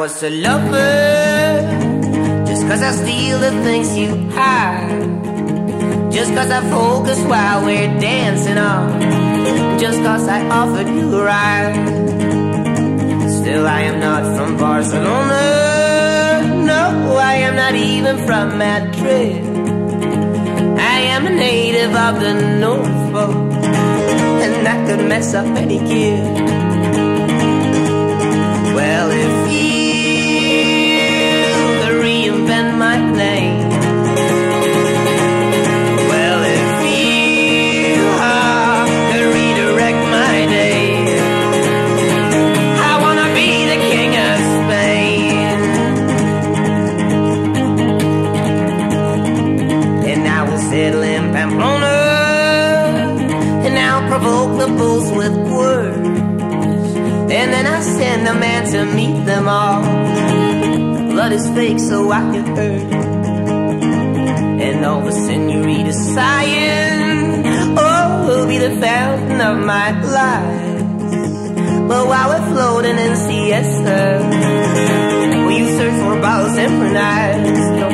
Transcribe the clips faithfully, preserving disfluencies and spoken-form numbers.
was a lover, just cause I steal the things you hide, just cause I focus while we're dancing on, just cause I offered you a ride. Still I am not from Barcelona, no, I am not even from Madrid. I am a native of the North Pole, and I could mess up any kid. Well, if you could reinvent my name, well, if you uh, could redirect my day, I wanna be the king of Spain. And I will settle in Pamplona, and I'll provoke the bulls with words, and then I send a man to meet them all. Blood is fake, so I get hurt, and all the senorita sighing, oh, will be the fountain of my life. But while we're floating in siesta, will you search for bottles and for knives? No.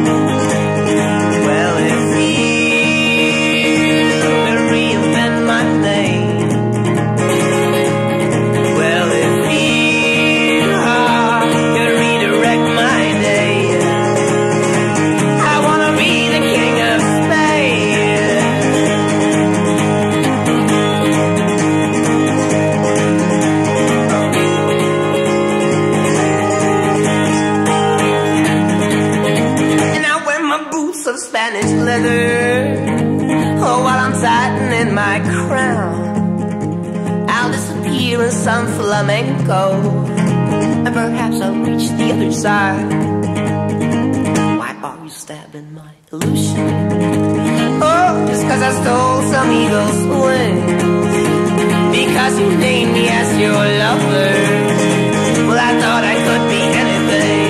Well, if you could reinvent my name, Spanish leather, oh, while I'm tightening my crown, I'll disappear in some flamenco, and perhaps I'll reach the other side. Why are you stabbing my illusion? Oh, just cause I stole some eagle's wings, because you named me as your lover. Well, I thought I could be anything.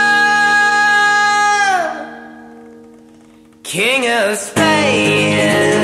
King of Spain.